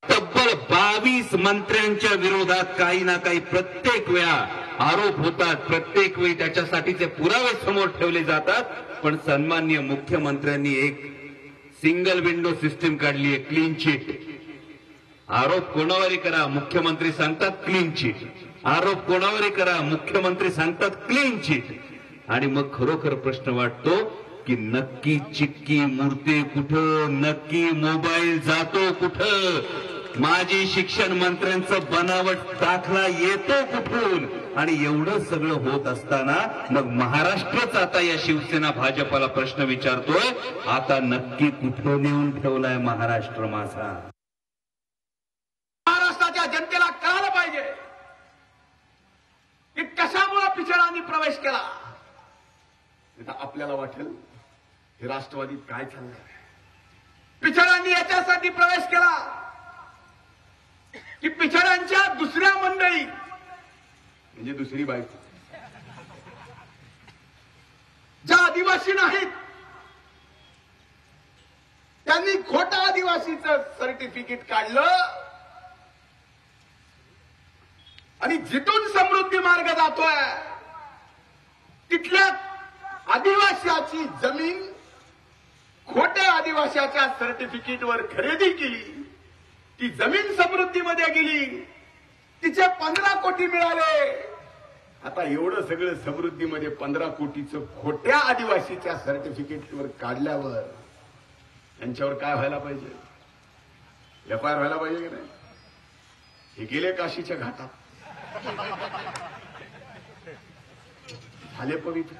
तब्बल 22 मंत्र्यांच्या विरोधात काही ना काही प्रत्येक वेळा आरोप होतात, प्रत्येक वेळी त्याच्यासाठीचे पुरावे समोर ठेवले जातात. पण सन्माननीय मुख्यमंत्र्यांनी एक सिंगल विंडो सिस्टीम काढली आहे, क्लीन चिट. आरोप कोणावरही करा, मुख्यमंत्री सांगतात क्लीन चिट. आरोप कोणावरही करा, मुख्यमंत्री सांगतात क्लीन चिट. आणि मग खरोखर प्रश्न वाटतो की नक्की चिक्की मुरते कुठं, नक्की मोबाईल जातो कुठं, माजी शिक्षण मंत्र्यांचं बनावट दाखला येतो कुठून. आणि एवढं सगळं होत असताना मग महाराष्ट्रच आता या शिवसेना भाजपला प्रश्न विचारतोय, आता नक्की कुठं नेऊन ठेवलाय महाराष्ट्र माझा. महाराष्ट्राच्या जनतेला कळालं पाहिजे की कशामुळे पिछडांनी प्रवेश केला. आपल्याला वाटेल हे राष्ट्रवादीत काय चाललंय. पिछडांनी याच्यासाठी प्रवेश केला की पिछडांच्या दुसऱ्या मंडळी म्हणजे दुसरी बायको ज्या आदिवासी नाहीत त्यांनी खोटा आदिवासीचं सर्टिफिकेट काढलं आणि जिथून समृद्धी मार्ग जातोय तिथल्या आदिवासीची जमीन खोट्या आदिवासीच्या सर्टिफिकेटवर खरेदी केली. ती जमीन समृद्धीमध्ये गेली, तिचे 15 कोटी मिळाले. आता एवढं सगळं समृद्धीमध्ये 15 कोटीचं खोट्या आदिवासीच्या सर्टिफिकेटवर काढल्यावर त्यांच्यावर काय व्हायला पाहिजे, एफआयआर व्हायला पाहिजे की नाही. हे गेले काशीच्या घाटात, झाले पवित्र.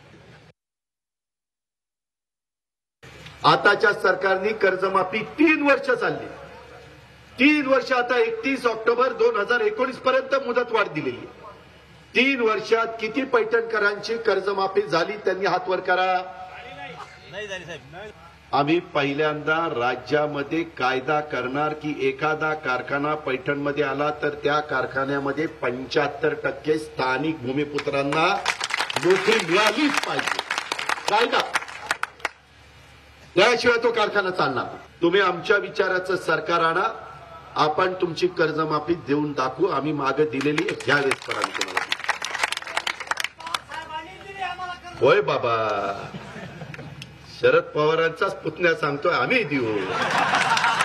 आताच्या सरकारने कर्जमाफी 3 वर्ष चालली. 3 वर्ष आता 31 ऑक्टोबर 2019 पर्यंत मुदतवाढ दिलेली. 3 वर्षात किती पैठणकरांची कर्जमाफी झाली त्यांनी हात वर करा. आम्ही पहिल्यांदा राज्यामध्ये कायदा करणार की एखादा कारखाना पैठणमध्ये आला तर त्या कारखान्यामध्ये 75% स्थानिक भूमिपुत्रांना नोकरी मिळालीच पाहिजे. कायदा त्याशिवाय तो कारखाना चालणार. तुम्ही आमच्या विचाराचं सरकार आणा, आपण तुमची कर्जमाफी देऊन दाखवू. आम्ही मागे दिलेली घ्यावेच पण आम्ही तुम्हाला. होय बाबा, शरद पवारांचाच पुतण्या सांगतोय आम्ही देऊ.